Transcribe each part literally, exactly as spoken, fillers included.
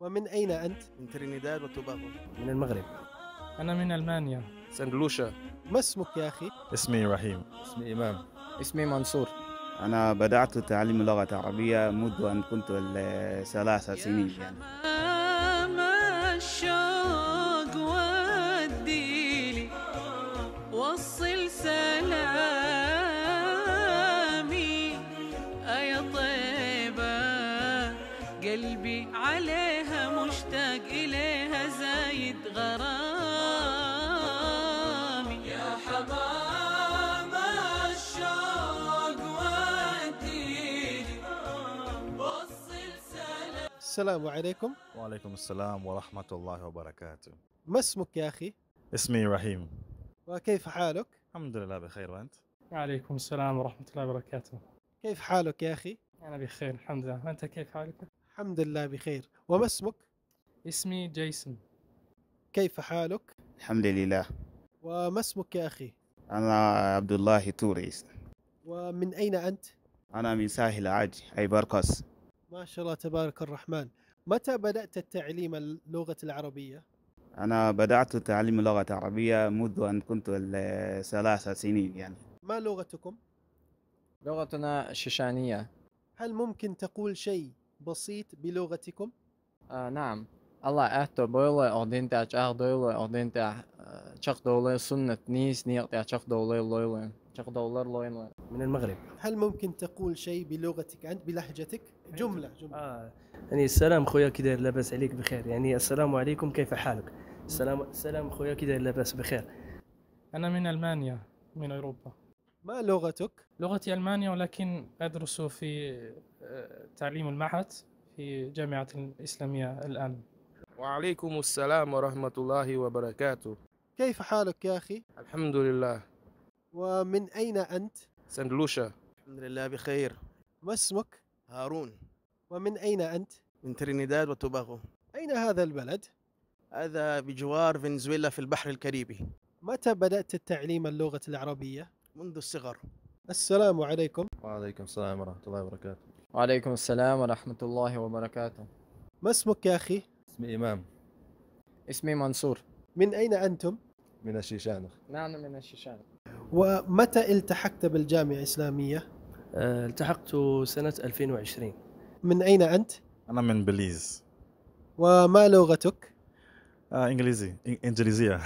ومن أين أنت؟ من ترينيداد وتوباغو. من المغرب. أنا من ألمانيا. سانت لوشا. ما اسمك يا أخي؟ اسمي رحيم. اسمي إمام. اسمي منصور. أنا بدأت تعلم اللغة العربية منذ أن كنت ثلاث سنين يعني. الشوق وديلي وصل سلامي يا طيبة قلبي عليها مشتاق إليها زايد غرامي يا حمام الشوق وديلي وصل سلامي. السلام عليكم. وعليكم السلام ورحمة الله وبركاته. ما اسمك يا أخي؟ اسمي رحيم. وكيف حالك؟ الحمد لله بخير، وأنت؟ وعليكم السلام ورحمة الله وبركاته. كيف حالك يا أخي؟ أنا بخير الحمد لله، وأنت كيف حالك؟ الحمد لله بخير. وما اسمك؟ اسمي جيسون. كيف حالك؟ الحمد لله. وما اسمك يا أخي؟ أنا عبد الله توريس. ومن أين أنت؟ أنا من ساحل عاج أي برقص. ما شاء الله تبارك الرحمن. متى بدأت التعليم اللغة العربية؟ أنا بدأت تعلم اللغة العربية منذ أن كنت ثلاث سنين يعني. ما لغتكم؟ لغتنا الشيشانية. هل ممكن تقول شيء بسيط بلغتكم؟ آه نعم. الله أهتو بولا أردنتا أشاق دولا أردنتا شاق دولا سنة نيس نيقتي أشاق دولا لويلا شاق دولا لويلا. من المغرب. هل ممكن تقول شيء بلغتك أنت بلهجتك؟ جملة جملة. آه. يعني السلام خويا كي داير لاباس عليك بخير، يعني السلام عليكم كيف حالك؟ السلام السلام خويا كي داير لاباس بخير. أنا من ألمانيا من أوروبا. ما لغتك؟ لغتي ألمانيا، ولكن أدرس في تعليم المعهد في جامعة الإسلامية الآن. وعليكم السلام ورحمة الله وبركاته. كيف حالك يا أخي؟ الحمد لله. ومن أين أنت؟ سانت لوشا. الحمد لله بخير. ما اسمك؟ هارون. ومن أين أنت؟ من ترينيداد وتوباغو. أين هذا البلد؟ هذا بجوار فنزويلا في البحر الكاريبي. متى بدأت التعليم اللغة العربية؟ منذ الصغر. السلام عليكم. وعليكم السلام ورحمة الله وبركاته. وعليكم السلام ورحمة الله وبركاته. ما اسمك يا أخي؟ اسمي إمام. اسمي منصور. من أين أنتم؟ من الشيشانة. نحن من الشيشان. ومتى التحقت بالجامعة الإسلامية؟ آه، التحقت سنة ألفين وعشرين. من أين أنت؟ أنا من بليز. وما لغتك؟ آه إنجليزي إنجليزية.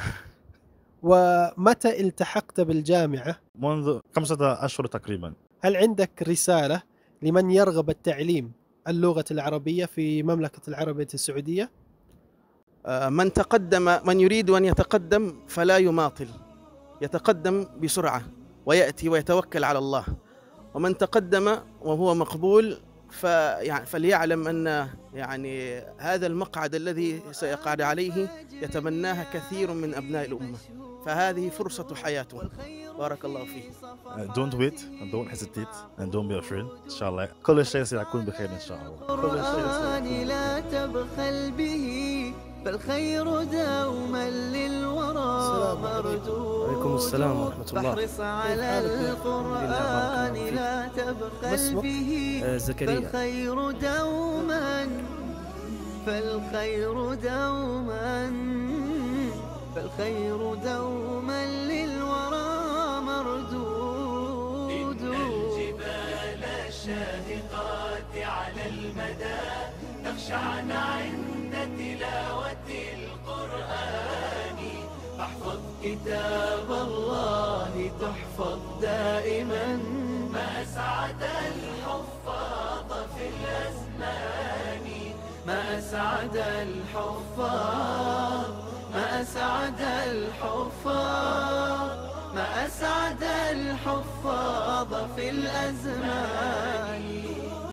ومتى التحقت بالجامعة؟ منذ خمسة أشهر تقريبا. هل عندك رسالة لمن يرغب التعليم اللغة العربية في مملكة العربية السعودية؟ من تقدم من يريد أن يتقدم فلا يماطل، يتقدم بسرعة ويأتي ويتوكل على الله. ومن تقدم وهو مقبول فليعلم أن يعني هذا المقعد الذي سيقعد عليه يتمناها كثير من أبناء الأمة، فهذه فرصة حياته. بارك الله فيه. uh, Don't wait and don't hesitate and don't be afraid. إن شاء الله كل شيء سيكون بخير إن شاء الله. كل شيء سيكون. لا تبخل به فالخير دوما للورى مردود. وعليكم السلام ورحمة الله. فاحرص على القرآن لا تبخل به آه زكريا. فالخير دوما فالخير دوما فالخير دوما للورى مردود. إن الجبال الشاهقات على المدى تخشعن عند تلاوة القرآن. فاحفظ كتاب الله تحفظ دائما. ما أسعد الحفاظ في الأزمان. ما أسعد الحفاظ ما أسعد الحفاظ ما أسعد الحفاظ في الأزمان.